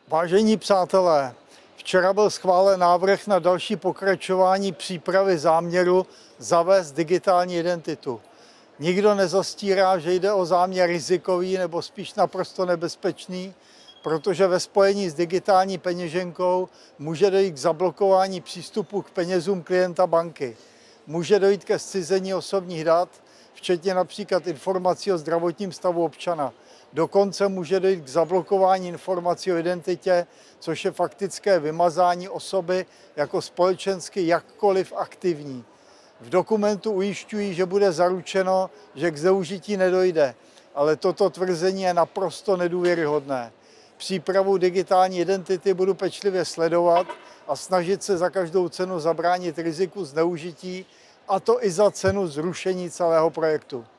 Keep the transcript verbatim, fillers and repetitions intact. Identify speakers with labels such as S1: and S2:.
S1: Vážení přátelé, včera byl schválen návrh na další pokračování přípravy záměru zavést digitální identitu. Nikdo nezastírá, že jde o záměr rizikový nebo spíš naprosto nebezpečný, protože ve spojení s digitální peněženkou může dojít k zablokování přístupu k penězům klienta banky. Může dojít ke zcizení osobních dat, včetně například informací o zdravotním stavu občana. Dokonce může dojít k zablokování informací o identitě, což je faktické vymazání osoby jako společensky jakkoliv aktivní. V dokumentu ujišťují, že bude zaručeno, že k zneužití nedojde, ale toto tvrzení je naprosto nedůvěryhodné. Přípravu digitální identity budu pečlivě sledovat a snažit se za každou cenu zabránit riziku zneužití, a to i za cenu zrušení celého projektu.